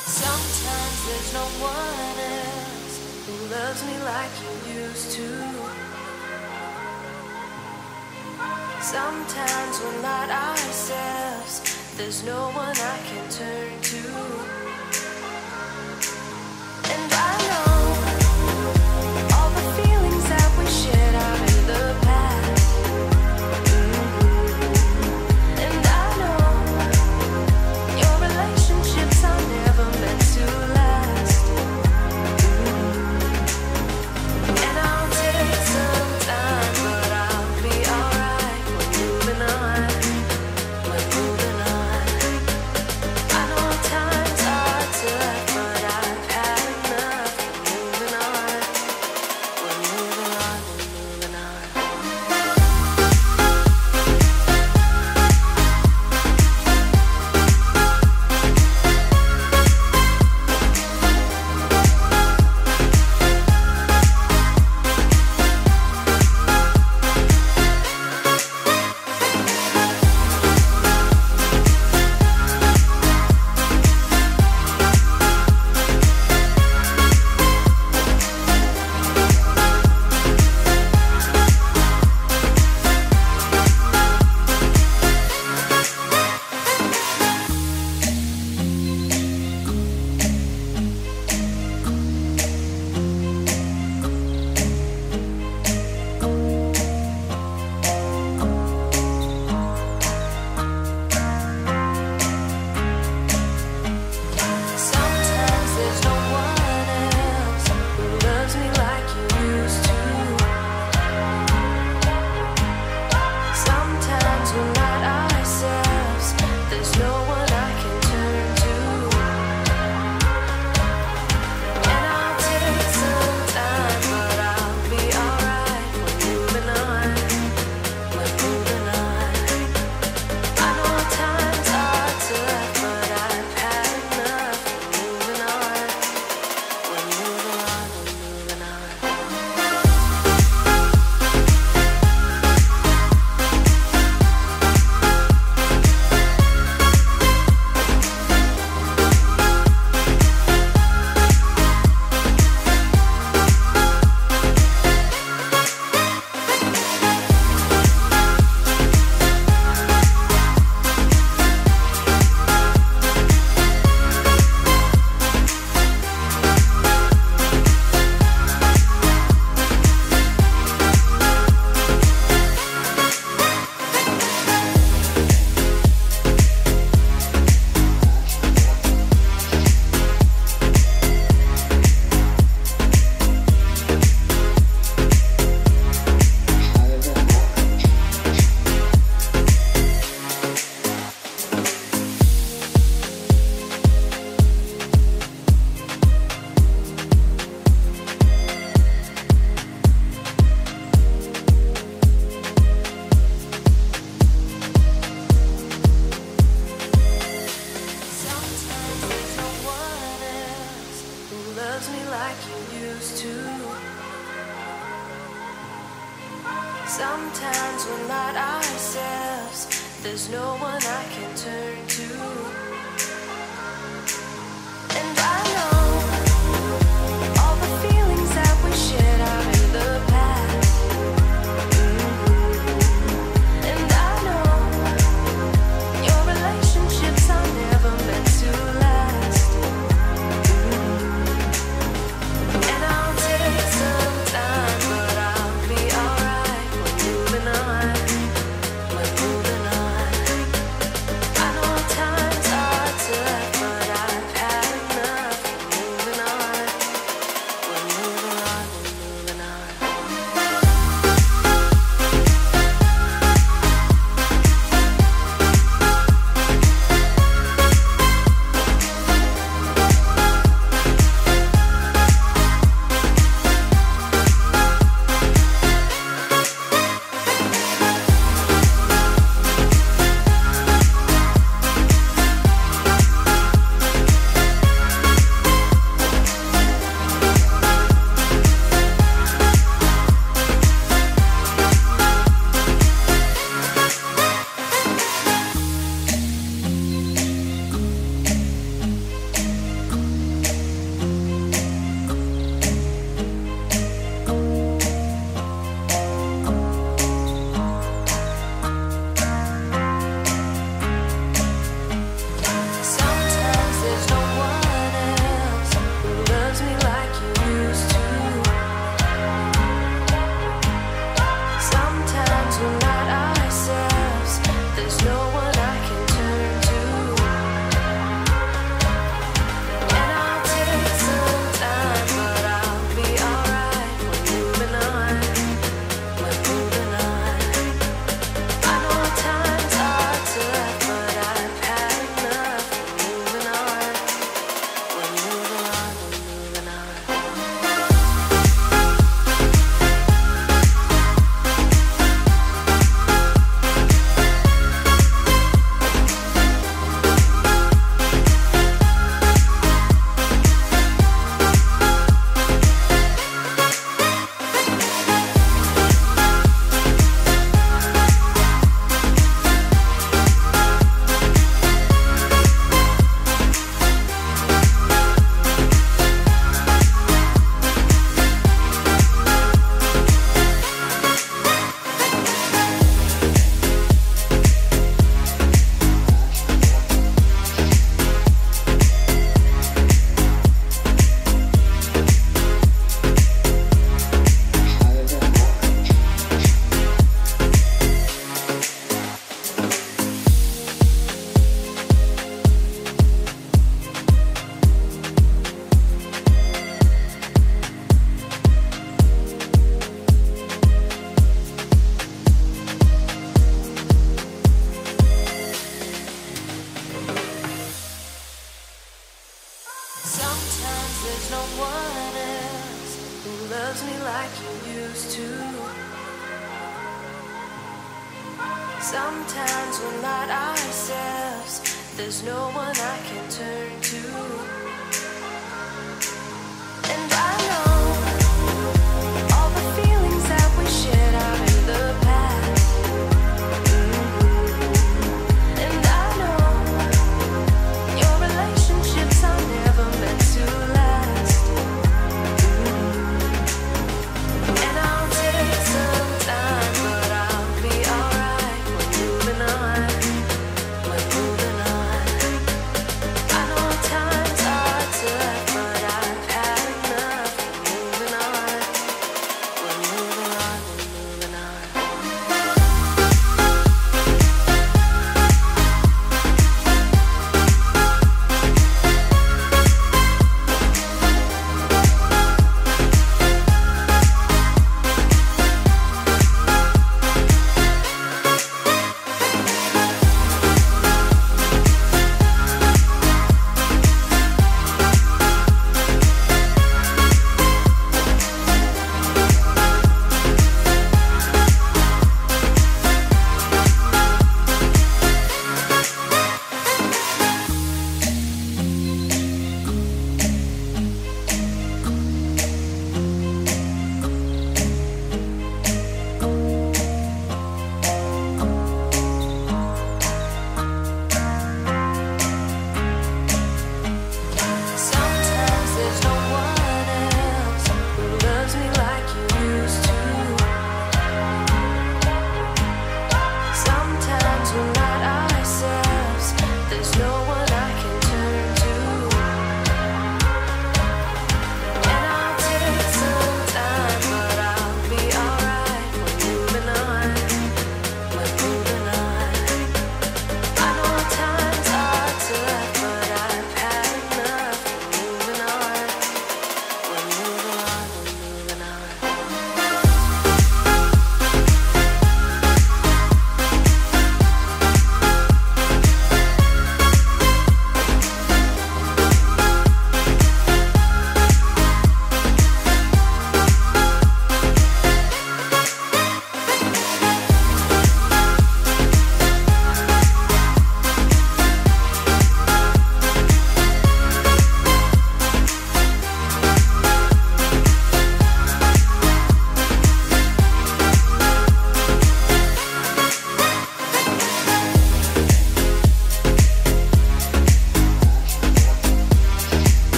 Sometimes there's no one else who loves me like you used to. Sometimes we're not ourselves. There's no one I can turn to. And I know all the feelings that we shared are in the past. And I know your relationships are never meant to last. And I'll take some time, but I'll be alright. We're moving on. We're moving on. I know times are tough, but I've had enough. We're moving on. We're moving on. We're moving on. Sometimes there's no one else who loves me like you used to. Sometimes we're not ourselves. There's no one I can turn to. And I'll take some time, but I'll be alright. We're moving on. We're moving on. I know times are tough, but I've had enough. We're moving on. We're moving on. We're moving on. Sometimes there's no one else who loves me like you used to. Sometimes we're not ourselves. There's no one I can turn to. And I know all the feelings that we shared are in the past. And I know your relationships are never meant to last. And I'll take some time, but I'll be alright. We're moving on. We're moving on. I know there's no one else who loves me like you used to. Sometimes we're not ourselves, there's no one I can turn to. And I know